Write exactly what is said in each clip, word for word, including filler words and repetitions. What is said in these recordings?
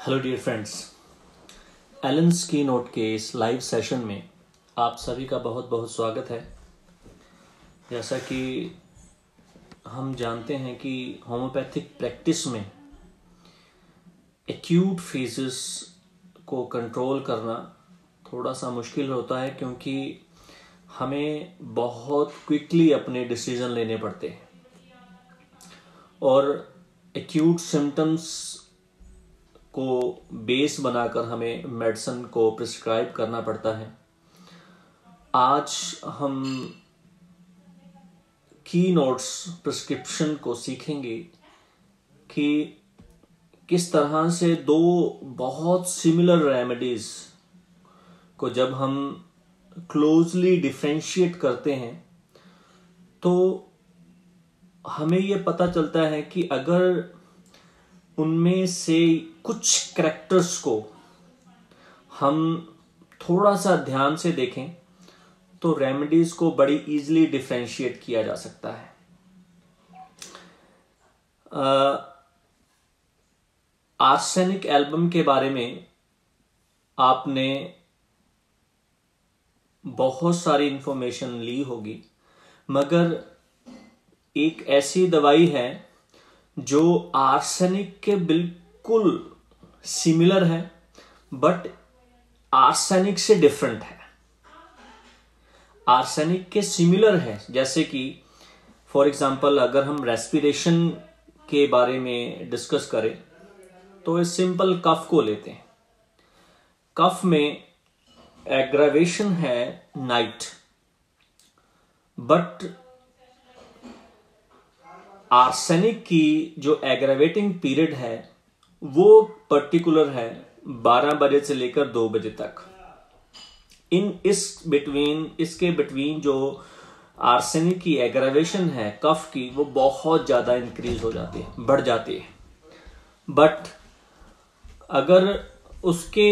Hello dear friends, Allen's keynotes के इस live session में आप सभी का बहुत बहुत स्वागत है। जैसा कि हम जानते हैं कि होम्योपैथिक प्रैक्टिस में एक्यूट फेजेस को कंट्रोल करना थोड़ा सा मुश्किल होता है, क्योंकि हमें बहुत क्विकली अपने डिसीजन लेने पड़ते हैं और एक्यूट सिम्टम्स को बेस बनाकर हमें मेडिसिन को प्रिस्क्राइब करना पड़ता है। आज हम की नोट्स प्रिस्क्रिप्शन को सीखेंगे कि किस तरह से दो बहुत सिमिलर रेमेडीज को जब हम क्लोजली डिफरेंशिएट करते हैं तो हमें यह पता चलता है कि अगर उनमें से कुछ करैक्टर्स को हम थोड़ा सा ध्यान से देखें तो रेमेडीज को बड़ी इजीली डिफरेंशिएट किया जा सकता है। आर्सेनिक एल्बम के बारे में आपने बहुत सारी इंफॉर्मेशन ली होगी, मगर एक ऐसी दवाई है जो आर्सेनिक के बिल्कुल सिमिलर है बट आर्सेनिक से डिफरेंट है। आर्सेनिक के सिमिलर है, जैसे कि फॉर एग्जांपल अगर हम रेस्पिरेशन के बारे में डिस्कस करें तो इस सिंपल कफ को लेते हैं। कफ में एग्रावेशन है नाइट, बट आर्सेनिक की जो एग्रावेटिंग पीरियड है वो पर्टिकुलर है बारह बजे से लेकर दो बजे तक। इन इस बिटवीन इसके बिटवीन जो आर्सेनिक की एग्रावेशन है कफ की, वो बहुत ज्यादा इंक्रीज हो जाती है, बढ़ जाती है। बट अगर उसके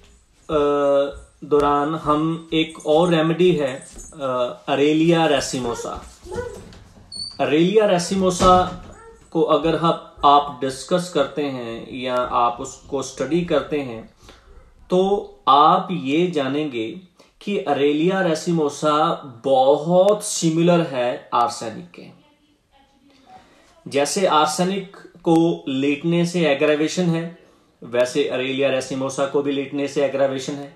दौरान हम एक और रेमेडी है अरेलिया रेसिमोसा। अरेलिया रेसिमोसा को अगर आप, आप डिस्कस करते हैं या आप उसको स्टडी करते हैं तो आप ये जानेंगे कि अरेलिया रेसिमोसा बहुत सिमिलर है आर्सेनिक के। जैसे आर्सेनिक को लेटने से एग्रावेशन है, वैसे अरेलिया रेसिमोसा को भी लेटने से एग्रावेशन है।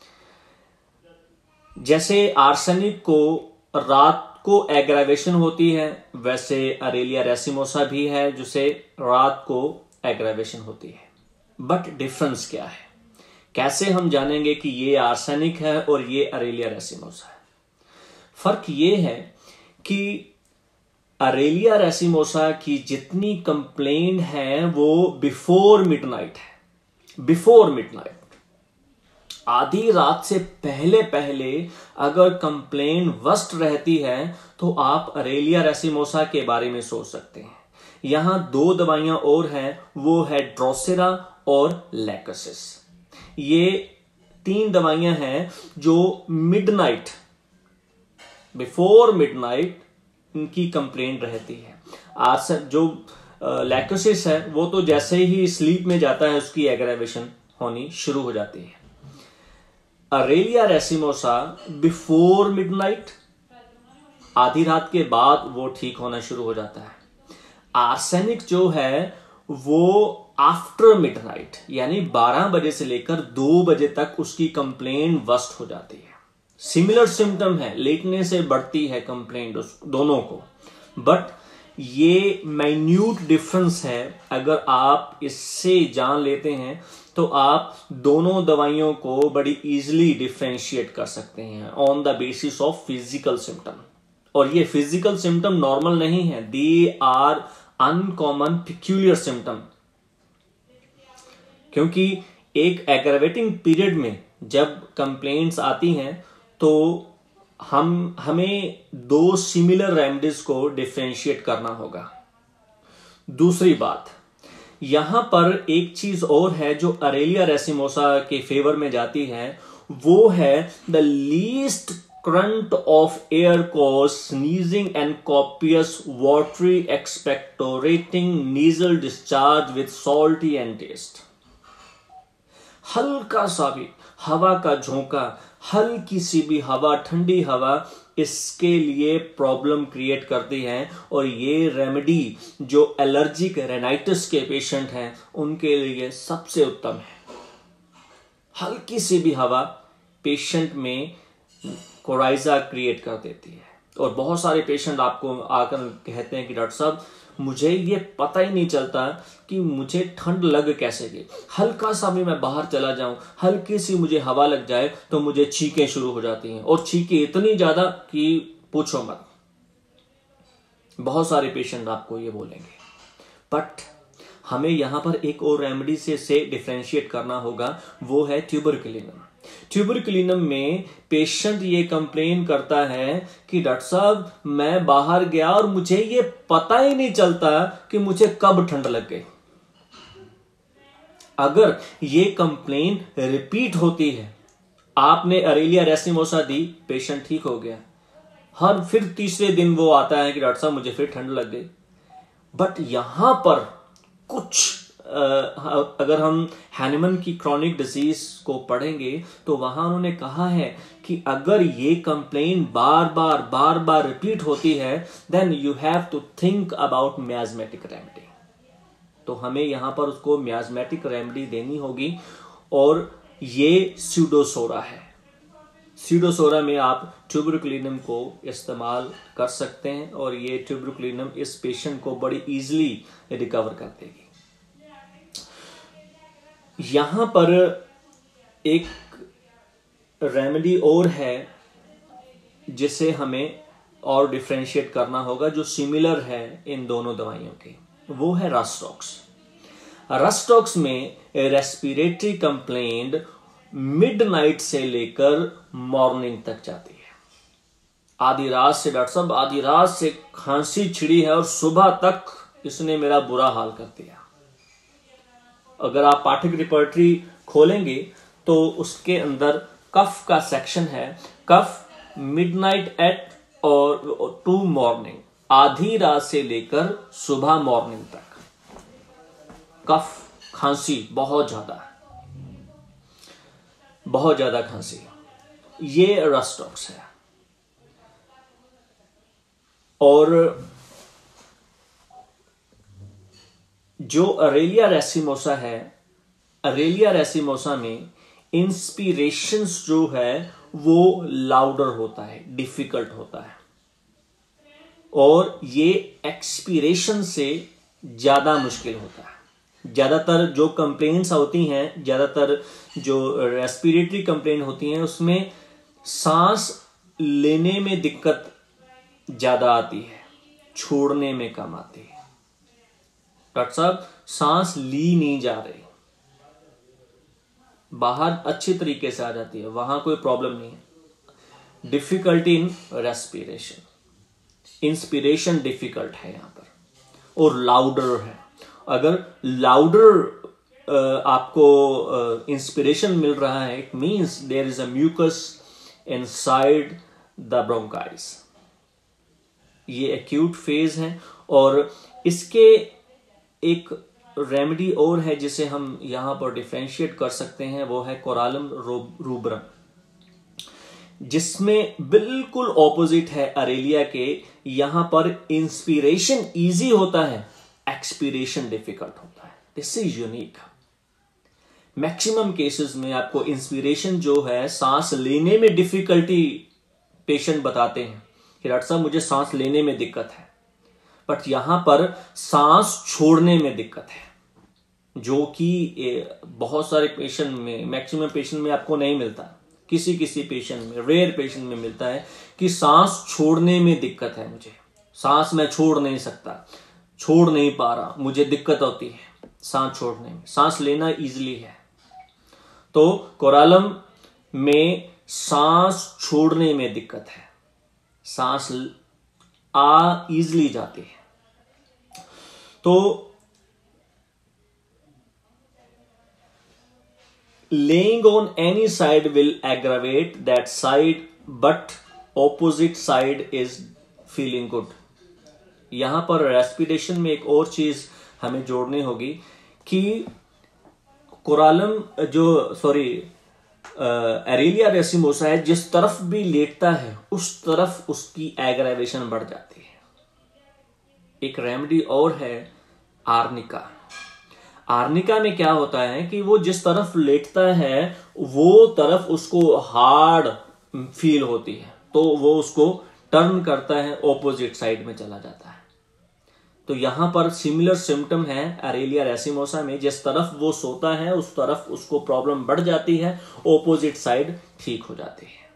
जैसे आर्सेनिक को रात को एग्रावेशन होती है, वैसे अरेलिया रेसिमोसा भी है जिसे रात को एग्रावेशन होती है। बट डिफरेंस क्या है, कैसे हम जानेंगे कि ये आर्सेनिक है और ये अरेलिया रेसिमोसा है? फर्क ये है कि अरेलिया रेसिमोसा की जितनी कंप्लेंट है वो बिफोर मिडनाइट है। बिफोर मिडनाइट, आधी रात से पहले पहले अगर कंप्लेन वर्स्ट रहती है तो आप अरेलिया रेसिमोसा के बारे में सोच सकते हैं। यहां दो दवाइयां और हैं, वो है ड्रोसेरा और लैकोसिस। ये तीन दवाइयां हैं जो मिडनाइट, बिफोर मिडनाइट इनकी कंप्लेंट रहती है। आज जो लैकोसिस है वो तो जैसे ही स्लीप में जाता है उसकी एग्रावेशन होनी शुरू हो जाती है। अरेलिया रेसिमोसा बिफोर मिडनाइट, आधी रात के बाद वो ठीक होना शुरू हो जाता है। आर्सेनिक जो है वो आफ्टर मिडनाइट, यानी बारह बजे से लेकर दो बजे तक उसकी कंप्लेंट वर्स्ट हो जाती है। सिमिलर सिम्टम है, लेटने से बढ़ती है कंप्लेंट दोनों को, बट ये माइन्यूट डिफरेंस है। अगर आप इससे जान लेते हैं तो आप दोनों दवाइयों को बड़ी इजीली डिफरेंशिएट कर सकते हैं on the basis of physical symptom. और ये फिजिकल सिम्टम नॉर्मल नहीं है, they are uncommon peculiar symptom. क्योंकि एक एग्रावेटिंग पीरियड में जब कंप्लेंट्स आती हैं तो हम हमें दो सिमिलर रेमेडीज को डिफरेंशिएट करना होगा। दूसरी बात, यहां पर एक चीज और है जो अरेलिया रेसिमोसा के फेवर में जाती है, वो है the least current of air cause sneezing and copious watery expectorating nasal discharge with salty and taste. हल्का सा भी हवा का झोंका, हल्की सी भी हवा, ठंडी हवा इसके लिए प्रॉब्लम क्रिएट करती है। और ये रेमेडी जो एलर्जिक रेनाइटिस के पेशेंट हैं उनके लिए सबसे उत्तम है। हल्की सी भी हवा पेशेंट में कोराइजा क्रिएट कर देती है। और बहुत सारे पेशेंट आपको आकर कहते हैं कि डॉक्टर साहब मुझे ये पता ही नहीं चलता कि मुझे ठंड लग कैसे गई, हल्का सा भी मैं बाहर चला जाऊं, हल्की सी मुझे हवा लग जाए तो मुझे छींकें शुरू हो जाती हैं, और छींकें इतनी ज्यादा कि पूछो मत। बहुत सारे पेशेंट आपको ये बोलेंगे। बट हमें यहां पर एक और रेमेडी से से डिफरेंशिएट करना होगा, वो है ट्यूबरकुलिनम। ट्यूबरकुलिनम में पेशेंट ये कंप्लेन करता है कि डॉक्टर साहब मैं बाहर गया और मुझे ये पता ही नहीं चलता कि मुझे कब ठंड लग गई। अगर ये कंप्लेन रिपीट होती है, आपने अरेलिया रेसिमोसा दी, पेशेंट ठीक हो गया, हर फिर तीसरे दिन वो आता है कि डॉक्टर साहब मुझे फिर ठंड लग गई। बट यहां पर कुछ अगर हम हैनिमन की क्रॉनिक डिजीज को पढ़ेंगे तो वहां उन्होंने कहा है कि अगर ये कंप्लेन बार बार बार बार रिपीट होती है then you have to think about miasmatic remedy. तो हमें यहां पर उसको मियाज्मेटिक रेमेडी देनी होगी। और ये स्यूडोसोरा है। स्यूडोसोरा में आप ट्यूबरकुलिनम को इस्तेमाल कर सकते हैं और ये ट्यूबरकुलिनम इस पेशेंट को बड़ी इजीली रिकवर कर देगी। यहां पर एक रेमेडी और है जिसे हमें और डिफरेंशिएट करना होगा, जो सिमिलर है इन दोनों दवाइयों के, वो है रस्टॉक्स। रस्टॉक्स में रेस्पिरेटरी कंप्लेंट मिडनाइट से लेकर मॉर्निंग तक जाती है। आधी रात से डॉक्टर साहब आधी रात से खांसी छिड़ी है और सुबह तक इसने मेरा बुरा हाल कर दिया। अगर आप पाठक रिपर्टरी खोलेंगे तो उसके अंदर कफ का सेक्शन है, कफ मिडनाइट एट और टू मॉर्निंग, आधी रात से लेकर सुबह मॉर्निंग तक कफ, खांसी बहुत ज्यादा बहुत ज्यादा खांसी, ये रस्टॉक्स है। और जो अरेलिया रेसिमोसा है, अरेलिया रेसिमोसा में इंस्पिरेशंस जो है वो लाउडर होता है, डिफिकल्ट होता है, और ये एक्सपीरेशन से ज्यादा मुश्किल होता है। ज्यादातर जो कंप्लेंट्स होती हैं, ज्यादातर जो रेस्पिरेटरी कंप्लेंट होती हैं, उसमें सांस लेने में दिक्कत ज्यादा आती है, छोड़ने में कम आती है। डॉक्टर साहब सांस ली नहीं जा रही, बाहर अच्छी तरीके से आ जाती है, वहां कोई प्रॉब्लम नहीं है। Difficulty in respiration, inspiration difficult है यहां पर, और लाउडर है। अगर लाउडर आपको इंस्पिरेशन मिल रहा है, it means there is a mucus inside the bronchi. ये एक्यूट फेज है। और इसके एक रेमेडी और है जिसे हम यहां पर डिफरेंशिएट कर सकते हैं, वो है कोरालम रूब्रम, जिसमें बिल्कुल ऑपोजिट है अरेलिया के। यहां पर इंस्पिरेशन इजी होता है, एक्सपीरेशन डिफिकल्ट होता है। This is unique. Maximum cases में आपको इंस्पिरेशन जो है, सांस लेने में डिफिकल्टी पेशेंट बताते हैं कि डॉक्टर साहब मुझे सांस लेने में दिक्कत है, बट यहां पर सांस छोड़ने में दिक्कत है, जो कि बहुत सारे पेशेंट में, मैक्सिमम पेशेंट में आपको नहीं मिलता। किसी किसी पेशेंट में, रेयर पेशेंट में मिलता है कि सांस छोड़ने में दिक्कत है, मुझे सांस मैं छोड़ नहीं सकता, छोड़ नहीं पा रहा, मुझे दिक्कत होती है सांस छोड़ने में, सांस लेना इजीली है। तो कोरालम में सांस छोड़ने में दिक्कत है, सांस आ इजीली जाती है। तो laying on any side will aggravate that side, but opposite side is feeling good। यहां पर रेस्पिरेशन में एक और चीज हमें जोड़नी होगी कि कोरालम जो सॉरी एरेलिया रेसिमोसा है, जिस तरफ भी लेटता है उस तरफ उसकी एग्रावेशन बढ़ जाती है। एक रेमेडी और है आर्निका। आर्निका में क्या होता है कि वो जिस तरफ लेटता है वो तरफ उसको हार्ड फील होती है, तो वो उसको टर्न करता है, ऑपोजिट साइड में चला जाता है। तो यहां पर सिमिलर सिम्टम है एरेलिया रेसिमोसा में, जिस तरफ वो सोता है उस तरफ उसको प्रॉब्लम बढ़ जाती है, ऑपोजिट साइड ठीक हो जाती है।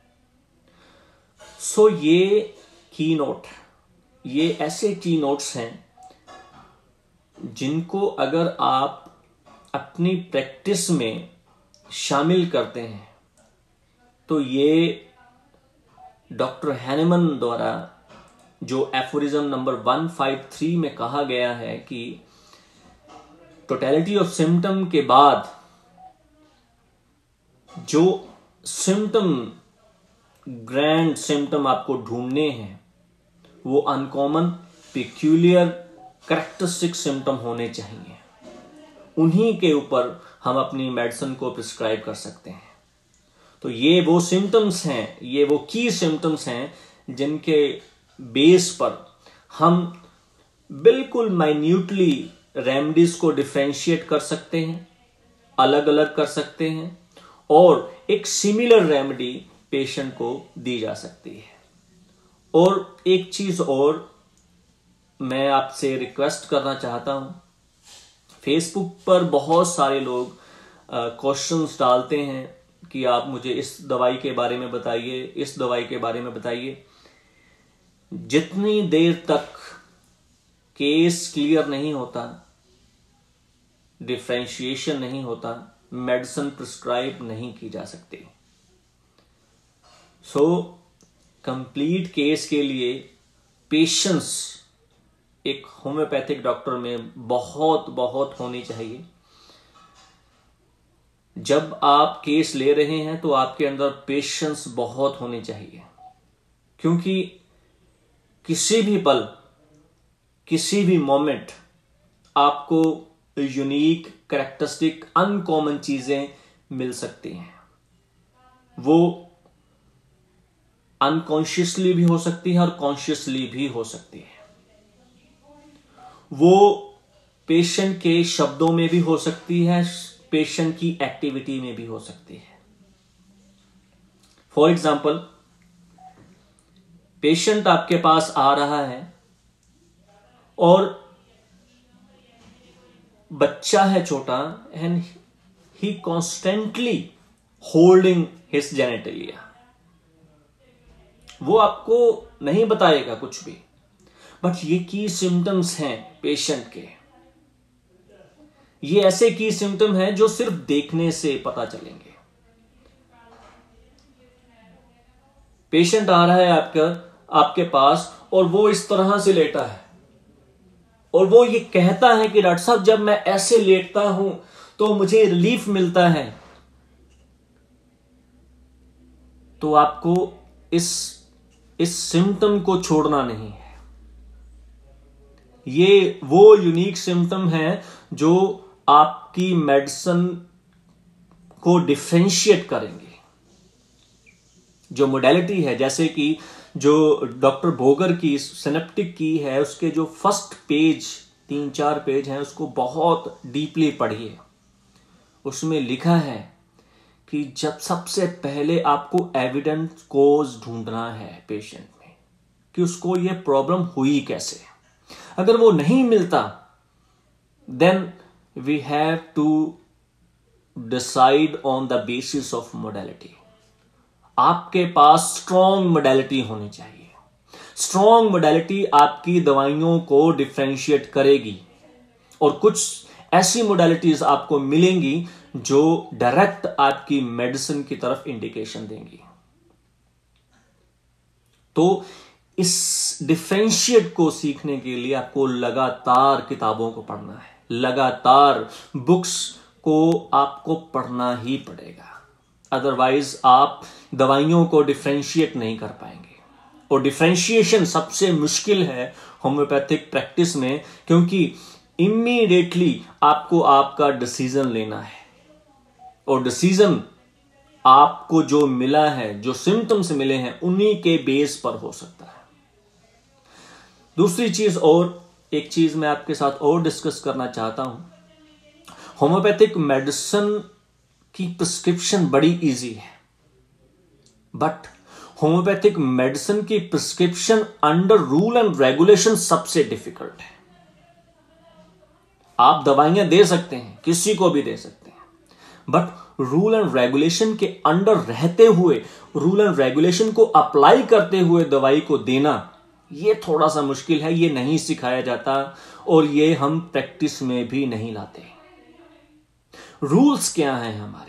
सो so, ये की नोट, ये ऐसे की नोट्स हैं जिनको अगर आप अपनी प्रैक्टिस में शामिल करते हैं तो ये डॉक्टर हैनेमन द्वारा जो एफोरिज्म नंबर एक सौ तिरेपन में कहा गया है कि टोटलिटी ऑफ सिम्टम के बाद जो सिम्टम, ग्रैंड सिम्टम आपको ढूंढने हैं वो अनकॉमन, पिक्यूलियर, कैरेक्टरिस्टिक सिम्टम होने चाहिए। उन्हीं के ऊपर हम अपनी मेडिसिन को प्रिस्क्राइब कर सकते हैं। तो ये वो सिम्टम्स हैं, ये वो की सिम्टम्स हैं जिनके बेस पर हम बिल्कुल माइन्यूटली रेमेडीज को डिफरेंशिएट कर सकते हैं, अलग अलग कर सकते हैं, और एक सिमिलर रेमेडी पेशेंट को दी जा सकती है। और एक चीज और मैं आपसे रिक्वेस्ट करना चाहता हूं, फेसबुक पर बहुत सारे लोग क्वेश्चंस डालते हैं कि आप मुझे इस दवाई के बारे में बताइए, इस दवाई के बारे में बताइए। जितनी देर तक केस क्लियर नहीं होता, डिफरेंशिएशन नहीं होता, मेडिसिन प्रिस्क्राइब नहीं की जा सकती। सो कंप्लीट केस के लिए पेशेंस एक होम्योपैथिक डॉक्टर में बहुत बहुत होनी चाहिए। जब आप केस ले रहे हैं तो आपके अंदर पेशेंस बहुत होनी चाहिए, क्योंकि किसी भी पल, किसी भी मोमेंट आपको यूनिक, कैरेक्टरिस्टिक, अनकॉमन चीजें मिल सकती हैं। वो अनकॉन्शियसली भी हो सकती है और कॉन्शियसली भी हो सकती है। वो पेशेंट के शब्दों में भी हो सकती है, पेशेंट की एक्टिविटी में भी हो सकती है। फॉर एग्जाम्पल, पेशेंट आपके पास आ रहा है और बच्चा है छोटा, and he constantly holding his genitalia. वो आपको नहीं बताएगा कुछ भी, बट ये की सिम्टम्स हैं पेशेंट के। ये ऐसे की सिम्टम हैं जो सिर्फ देखने से पता चलेंगे। पेशेंट आ रहा है आपका आपके पास और वो इस तरह से लेटा है और वो ये कहता है कि डॉक्टर साहब जब मैं ऐसे लेटता हूं तो मुझे रिलीफ मिलता है। तो आपको इस इस सिम्टम को छोड़ना नहीं है। ये वो यूनिक सिम्टम है जो आपकी मेडिसिन को डिफरेंशिएट करेंगे। जो मोडेलिटी है, जैसे कि जो डॉक्टर बोगर की सिनेप्टिक की है, उसके जो फर्स्ट पेज, तीन चार पेज हैं, उसको बहुत डीपली पढ़िए। उसमें लिखा है कि जब सबसे पहले आपको एविडेंट कोज ढूंढना है पेशेंट में कि उसको ये प्रॉब्लम हुई कैसे। अगर वो नहीं मिलता, then we have to decide on the basis of modality. आपके पास स्ट्रॉन्ग मोडेलिटी होनी चाहिए। स्ट्रॉन्ग मोडेलिटी आपकी दवाइयों को डिफरेंशिएट करेगी, और कुछ ऐसी मोडेलिटीज आपको मिलेंगी जो डायरेक्ट आपकी मेडिसिन की तरफ इंडिकेशन देंगी। तो इस डिफरेंशिएट को सीखने के लिए आपको लगातार किताबों को पढ़ना है, लगातार बुक्स को आपको पढ़ना ही पड़ेगा। अदरवाइज आप दवाइयों को डिफरेंशिएट नहीं कर पाएंगे। और डिफरेंशिएशन सबसे मुश्किल है होम्योपैथिक प्रैक्टिस में, क्योंकि इमीडिएटली आपको आपका डिसीजन लेना है। और डिसीजन आपको जो मिला है, जो सिम्टम्स मिले हैं, उन्हीं के बेस पर हो सकता है। दूसरी चीज, और एक चीज मैं आपके साथ और डिस्कस करना चाहता हूं, होम्योपैथिक मेडिसिन की प्रिस्क्रिप्शन बड़ी इजी है, बट होम्योपैथिक मेडिसिन की prescription under rule and regulation सबसे डिफिकल्ट है। आप दवाइयां दे सकते हैं, किसी को भी दे सकते हैं, बट रूल एंड रेगुलेशन के अंडर रहते हुए, रूल एंड रेगुलेशन को अप्लाई करते हुए दवाई को देना, ये थोड़ा सा मुश्किल है। ये नहीं सिखाया जाता और ये हम प्रैक्टिस में भी नहीं लाते। रूल्स क्या हैं हमारे?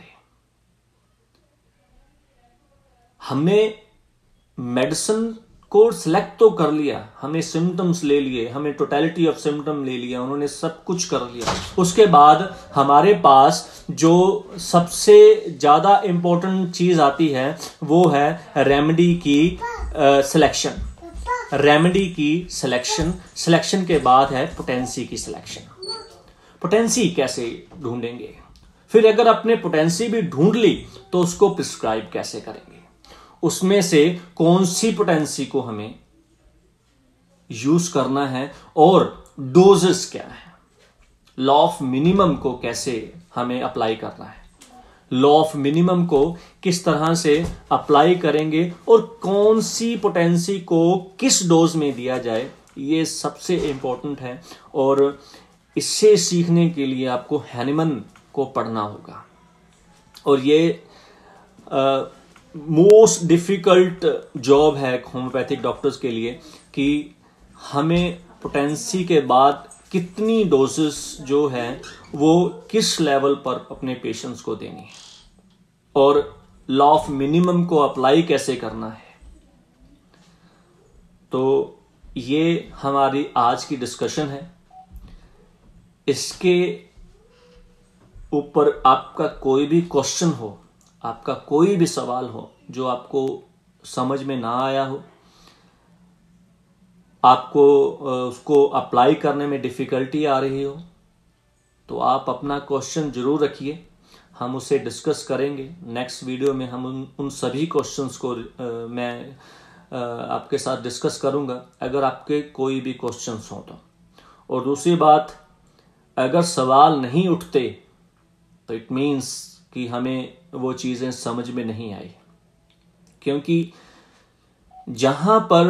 हमने मेडिसिन को सिलेक्ट तो कर लिया, हमें सिम्टम्स ले लिए, हमें टोटलिटी ऑफ सिम्टम ले लिया, उन्होंने सब कुछ कर लिया। उसके बाद हमारे पास जो सबसे ज्यादा इंपॉर्टेंट चीज आती है वो है रेमेडी की सिलेक्शन। रेमेडी की सिलेक्शन सिलेक्शन के बाद है पोटेंसी की सिलेक्शन। पोटेंसी कैसे ढूंढेंगे? फिर अगर आपने पोटेंसी भी ढूंढ ली तो उसको प्रिस्क्राइब कैसे करेंगे? उसमें से कौन सी पोटेंसी को हमें यूज करना है और डोजेस क्या है? लॉ ऑफ मिनिमम को कैसे हमें अप्लाई करना है? लॉ ऑफ मिनिमम को किस तरह से अप्लाई करेंगे और कौन सी पोटेंसी को किस डोज में दिया जाए, ये सबसे इंपॉर्टेंट है। और इससे सीखने के लिए आपको हैनिमन को पढ़ना होगा, और ये मोस्ट डिफिकल्ट जॉब है होम्योपैथिक डॉक्टर्स के लिए कि हमें पोटेंसी के बाद कितनी डोजेस जो है वो किस लेवल पर अपने पेशेंट्स को देनी है और लॉ ऑफ मिनिमम को अप्लाई कैसे करना है। तो ये हमारी आज की डिस्कशन है। इसके ऊपर आपका कोई भी क्वेश्चन हो, आपका कोई भी सवाल हो जो आपको समझ में ना आया हो, आपको उसको अप्लाई करने में डिफिकल्टी आ रही हो, तो आप अपना क्वेश्चन जरूर रखिए, हम उसे डिस्कस करेंगे। नेक्स्ट वीडियो में हम उन, उन सभी क्वेश्चंस को आ, मैं आ, आपके साथ डिस्कस करूंगा, अगर आपके कोई भी क्वेश्चंस हो तो। और दूसरी बात, अगर सवाल नहीं उठते तो इट मीन्स कि हमें वो चीज़ें समझ में नहीं आई, क्योंकि जहां पर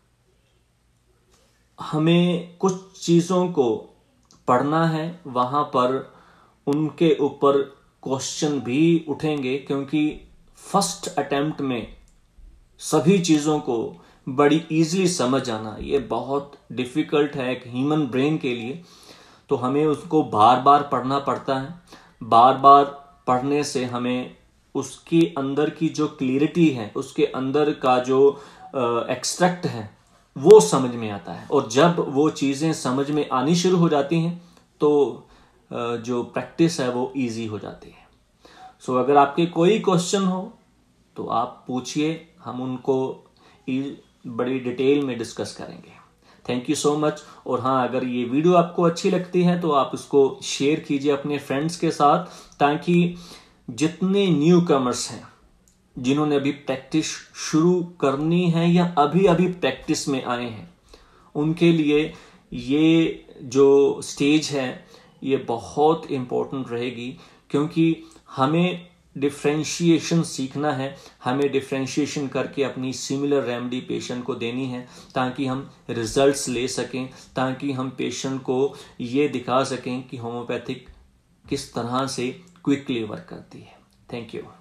हमें कुछ चीज़ों को पढ़ना है वहां पर उनके ऊपर क्वेश्चन भी उठेंगे, क्योंकि फर्स्ट अटेम्प्ट में सभी चीज़ों को बड़ी इजीली समझ आना ये बहुत डिफिकल्ट है एक ह्यूमन ब्रेन के लिए। तो हमें उसको बार बार पढ़ना पड़ता है। बार बार पढ़ने से हमें उसके अंदर की जो क्लियरिटी है, उसके अंदर का जो एक्सट्रैक्ट है वो समझ में आता है, और जब वो चीज़ें समझ में आनी शुरू हो जाती हैं तो जो प्रैक्टिस है वो इजी हो जाती है। सो अगर आपके कोई क्वेश्चन हो तो आप पूछिए, हम उनको बड़ी डिटेल में डिस्कस करेंगे। Thank you so much. और हाँ, अगर ये वीडियो आपको अच्छी लगती है तो आप इसको शेयर कीजिए अपने फ्रेंड्स के साथ, ताकि जितने न्यू कमर्स हैं, जिन्होंने अभी प्रैक्टिस शुरू करनी है या अभी अभी प्रैक्टिस में आए हैं, उनके लिए ये जो स्टेज है ये बहुत इम्पोर्टेंट रहेगी, क्योंकि हमें डिफ्रेंशिएशन सीखना है। हमें डिफ्रेंशिएशन करके अपनी सिमिलर रेमेडी पेशेंट को देनी है, ताकि हम रिजल्ट्स ले सकें, ताकि हम पेशेंट को ये दिखा सकें कि होम्योपैथिक किस तरह से क्विकली वर्क करती है। Thank you.